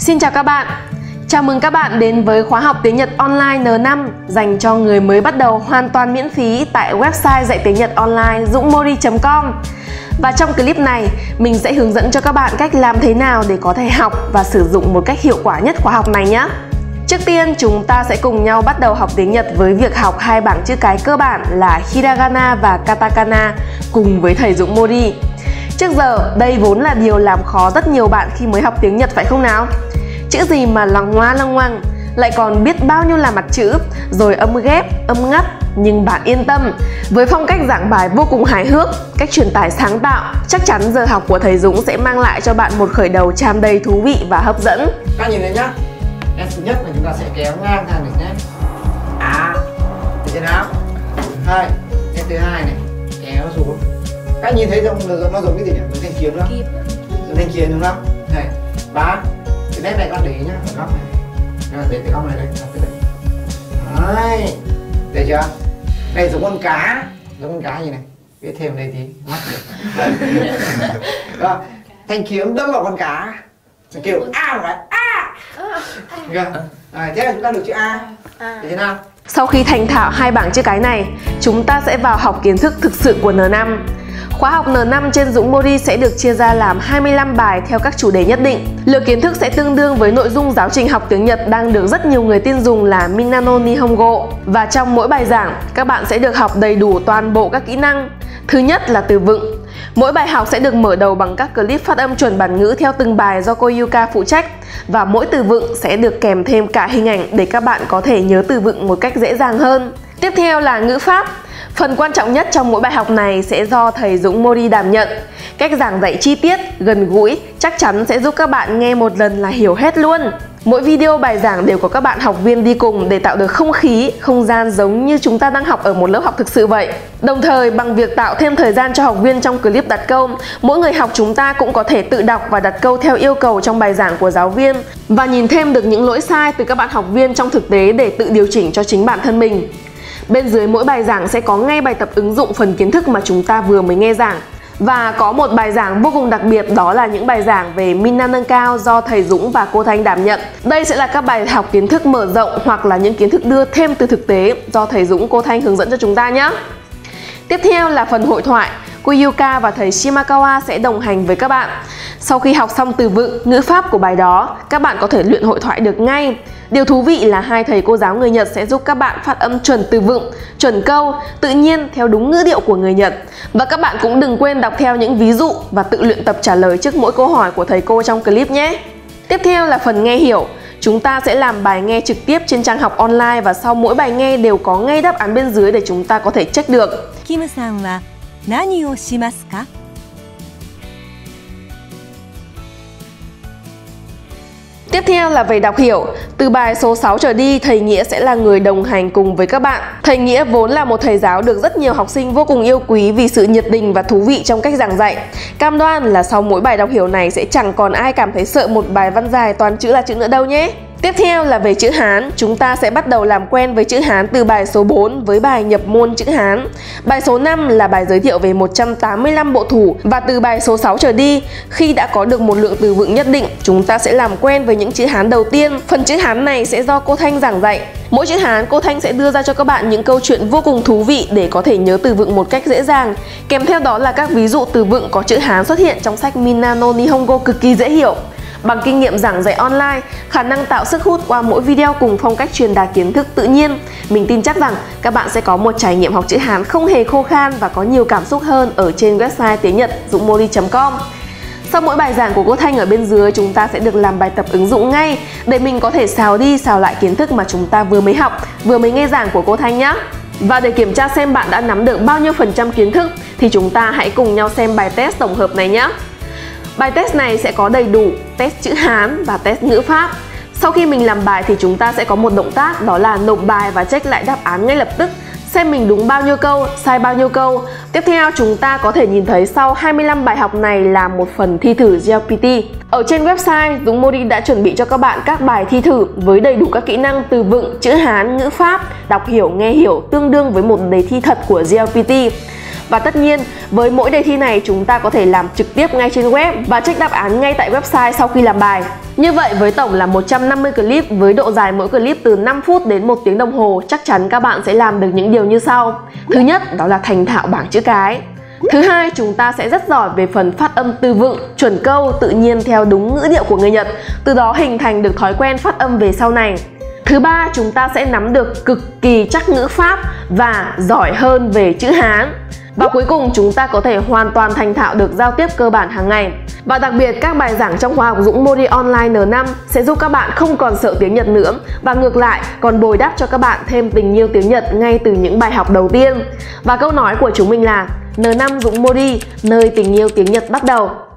Xin chào các bạn. Chào mừng các bạn đến với khóa học tiếng Nhật online N5 dành cho người mới bắt đầu hoàn toàn miễn phí tại website dạy tiếng Nhật online dungmori.com. Và trong clip này, mình sẽ hướng dẫn cho các bạn cách làm thế nào để có thể học và sử dụng một cách hiệu quả nhất khóa học này nhé. Trước tiên, chúng ta sẽ cùng nhau bắt đầu học tiếng Nhật với việc học hai bảng chữ cái cơ bản là Hiragana và Katakana cùng với thầy Dũng Mori. Trước giờ, đây vốn là điều làm khó rất nhiều bạn khi mới học tiếng Nhật phải không nào? Chữ gì mà lằng ngoa lăng ngoằng, lại còn biết bao nhiêu là mặt chữ, rồi âm ghép, âm ngắt. Nhưng bạn yên tâm, với phong cách giảng bài vô cùng hài hước, cách truyền tải sáng tạo, chắc chắn giờ học của thầy Dũng sẽ mang lại cho bạn một khởi đầu tràn đầy thú vị và hấp dẫn. Các nhìn thấy nhá. Nét thứ nhất là chúng ta sẽ kéo ngang sang được nhé. Thấy chưa nào? Hai. Nét thứ hai này, kéo xuống. Các nhìn thấy nó giống cái gì nhỉ? Giống thanh kiếm không? Giống thanh kiếm đúng không? Này, ba. Cái nét này con để ý nhá, ở góc này. Rồi để cái góc này đây, đấy. Thấy chưa? Đây giống con cá gì này. Viết thêm đây tí, mắt được. Rồi, thanh kiếm đâm vào con cá. Kiểu một cái. Thế là chúng ta được chữ A. Thế nào? Sau khi thành thạo hai bảng chữ cái này, chúng ta sẽ vào học kiến thức thực sự của N5. Khóa học N5 trên Dũng Mori sẽ được chia ra làm 25 bài theo các chủ đề nhất định. Lượng kiến thức sẽ tương đương với nội dung giáo trình học tiếng Nhật đang được rất nhiều người tin dùng là Minano Nihongo. Và trong mỗi bài giảng, các bạn sẽ được học đầy đủ toàn bộ các kỹ năng. Thứ nhất là từ vựng. Mỗi bài học sẽ được mở đầu bằng các clip phát âm chuẩn bản ngữ theo từng bài do cô Yuka phụ trách. Và mỗi từ vựng sẽ được kèm thêm cả hình ảnh để các bạn có thể nhớ từ vựng một cách dễ dàng hơn. Tiếp theo là ngữ pháp. Phần quan trọng nhất trong mỗi bài học này sẽ do thầy Dũng Mori đảm nhận. Cách giảng dạy chi tiết, gần gũi chắc chắn sẽ giúp các bạn nghe một lần là hiểu hết luôn. Mỗi video bài giảng đều có các bạn học viên đi cùng để tạo được không khí, không gian giống như chúng ta đang học ở một lớp học thực sự vậy. Đồng thời, bằng việc tạo thêm thời gian cho học viên trong clip đặt câu, mỗi người học chúng ta cũng có thể tự đọc và đặt câu theo yêu cầu trong bài giảng của giáo viên và nhìn thêm được những lỗi sai từ các bạn học viên trong thực tế để tự điều chỉnh cho chính bản thân mình. Bên dưới mỗi bài giảng sẽ có ngay bài tập ứng dụng phần kiến thức mà chúng ta vừa mới nghe giảng. Và có một bài giảng vô cùng đặc biệt, đó là những bài giảng về Minna nâng cao do thầy Dũng và cô Thanh đảm nhận. Đây sẽ là các bài học kiến thức mở rộng hoặc là những kiến thức đưa thêm từ thực tế do thầy Dũng, cô Thanh hướng dẫn cho chúng ta nhé. Tiếp theo là phần hội thoại. Cô Yuka và thầy Shimakawa sẽ đồng hành với các bạn. Sau khi học xong từ vựng, ngữ pháp của bài đó, các bạn có thể luyện hội thoại được ngay. Điều thú vị là hai thầy cô giáo người Nhật sẽ giúp các bạn phát âm chuẩn từ vựng, chuẩn câu, tự nhiên theo đúng ngữ điệu của người Nhật. Và các bạn cũng đừng quên đọc theo những ví dụ và tự luyện tập trả lời trước mỗi câu hỏi của thầy cô trong clip nhé. Tiếp theo là phần nghe hiểu. Chúng ta sẽ làm bài nghe trực tiếp trên trang học online và sau mỗi bài nghe đều có ngay đáp án bên dưới để chúng ta có thể check được. Kim-san wa nani o shimasu ka? Tiếp theo là về đọc hiểu. Từ bài số 6 trở đi, thầy Nghĩa sẽ là người đồng hành cùng với các bạn. Thầy Nghĩa vốn là một thầy giáo được rất nhiều học sinh vô cùng yêu quý vì sự nhiệt tình và thú vị trong cách giảng dạy. Cam đoan là sau mỗi bài đọc hiểu này sẽ chẳng còn ai cảm thấy sợ một bài văn dài toàn chữ là chữ nữa đâu nhé. Tiếp theo là về chữ Hán, chúng ta sẽ bắt đầu làm quen với chữ Hán từ bài số 4 với bài nhập môn chữ Hán. Bài số 5 là bài giới thiệu về 185 bộ thủ và từ bài số 6 trở đi, khi đã có được một lượng từ vựng nhất định, chúng ta sẽ làm quen với những chữ Hán đầu tiên. Phần chữ Hán này sẽ do cô Thanh giảng dạy. Mỗi chữ Hán cô Thanh sẽ đưa ra cho các bạn những câu chuyện vô cùng thú vị để có thể nhớ từ vựng một cách dễ dàng. Kèm theo đó là các ví dụ từ vựng có chữ Hán xuất hiện trong sách Minano Nihongo cực kỳ dễ hiểu. Bằng kinh nghiệm giảng dạy online, khả năng tạo sức hút qua mỗi video cùng phong cách truyền đạt kiến thức tự nhiên, mình tin chắc rằng các bạn sẽ có một trải nghiệm học chữ Hán không hề khô khan và có nhiều cảm xúc hơn ở trên website tiếng Nhật dungmori.com. Sau mỗi bài giảng của cô Thanh ở bên dưới, chúng ta sẽ được làm bài tập ứng dụng ngay để mình có thể xào đi xào lại kiến thức mà chúng ta vừa mới học, vừa mới nghe giảng của cô Thanh nhé. Và để kiểm tra xem bạn đã nắm được bao nhiêu % kiến thức thì chúng ta hãy cùng nhau xem bài test tổng hợp này nhé. Bài test này sẽ có đầy đủ test chữ Hán và test ngữ pháp. Sau khi mình làm bài thì chúng ta sẽ có một động tác, đó là nộp bài và check lại đáp án ngay lập tức, xem mình đúng bao nhiêu câu, sai bao nhiêu câu. Tiếp theo chúng ta có thể nhìn thấy sau 25 bài học này là một phần thi thử GLPT. Ở trên website, Dũng Mori đã chuẩn bị cho các bạn các bài thi thử với đầy đủ các kỹ năng từ vựng, chữ Hán, ngữ pháp, đọc hiểu, nghe hiểu tương đương với một đề thi thật của GLPT. Và tất nhiên, với mỗi đề thi này chúng ta có thể làm trực tiếp ngay trên web và check đáp án ngay tại website sau khi làm bài. Như vậy với tổng là 150 clip với độ dài mỗi clip từ 5 phút đến 1 tiếng đồng hồ, chắc chắn các bạn sẽ làm được những điều như sau. Thứ nhất, đó là thành thạo bảng chữ cái. Thứ hai, chúng ta sẽ rất giỏi về phần phát âm từ vựng, chuẩn câu, tự nhiên theo đúng ngữ điệu của người Nhật, từ đó hình thành được thói quen phát âm về sau này. Thứ ba, chúng ta sẽ nắm được cực kỳ chắc ngữ pháp và giỏi hơn về chữ Hán. Và cuối cùng, chúng ta có thể hoàn toàn thành thạo được giao tiếp cơ bản hàng ngày. Và đặc biệt, các bài giảng trong khóa học Dũng Modi Online N5 sẽ giúp các bạn không còn sợ tiếng Nhật nữa, và ngược lại còn bồi đắp cho các bạn thêm tình yêu tiếng Nhật ngay từ những bài học đầu tiên. Và câu nói của chúng mình là N5 Dũng Modi, nơi tình yêu tiếng Nhật bắt đầu.